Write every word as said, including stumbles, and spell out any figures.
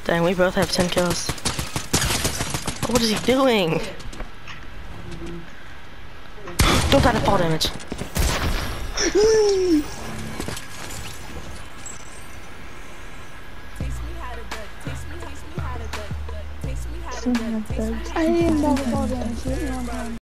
Dang, we both have ten kills. What is he doing? Don't die to fall damage. I didn't know fall damage.